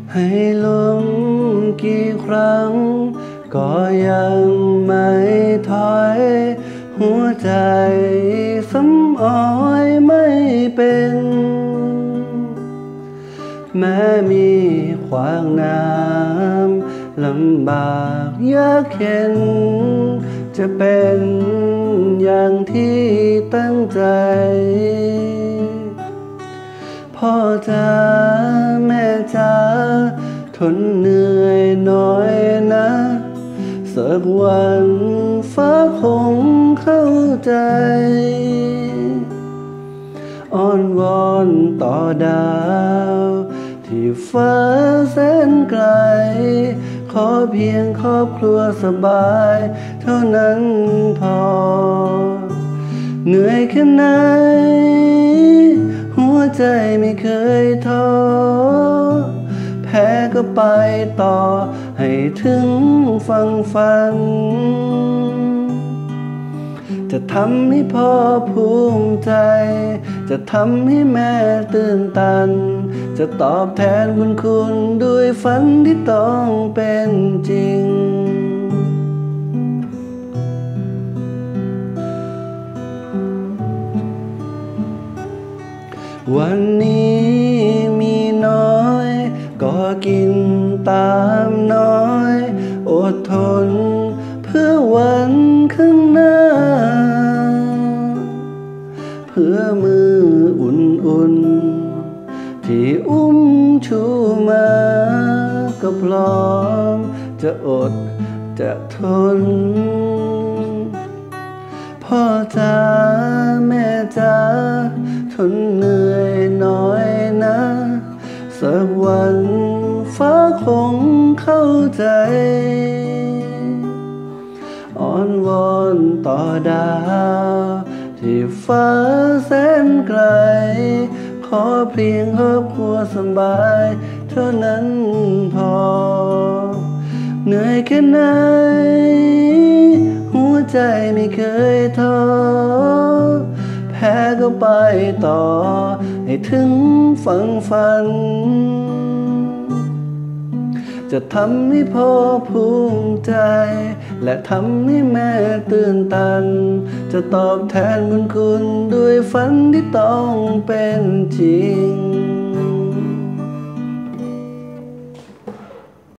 ให้ล้มกี่ครั้งก็ยังไม่ถอยหัวใจสำอ้อยไม่เป็นแม้มีขวางน้ำลำบากยากเข็นจะเป็นอย่างที่ตั้งใจพ่อจ๋าแม่จ๋าทนเหนื่อยหน่อยนะสักวันฟ้าคงเข้าใจอ้อนวอนต่อดาวที่ฟ้าแสนไกลขอเพียงครอบครัวสบายเท่านั้นพอเหนื่อยแค่ไหนหัวใจไม่เคยท้อแพ้ก็ไปต่อให้ถึงฝั่งฝันจะทำให้พ่อภูมิใจจะทำให้แม่ตื่นตันจะตอบแทนบุญคุณด้วยฝันที่ต้องเป็นจริงวันนี้มีน้อยก็กินตามน้อยอดทนเพื่อวันข้างหน้าเพื่อมืออุ่นๆที่อุ้มชูมาก็พร้อมจะอดจะทนพ่อจ๋าแม่จ๋าทนเหนื่อยหน่อยนะสักวันฟ้าคงเข้าใจอ้อนวอนต่อดาวที่ฟ้าแสนไกลขอเพียงครอบครัวสบายเท่านั้นพอเหนื่อยแค่ไหนหัวใจไม่เคยท้อแพ้ก็ไปต่อให้ถึงฝั่งฝันจะทำให้พ่อภูมิใจและทำให้แม่ตื่นตันจะตอบแทนบุญคุณด้วยฝันที่ต้องเป็นจริง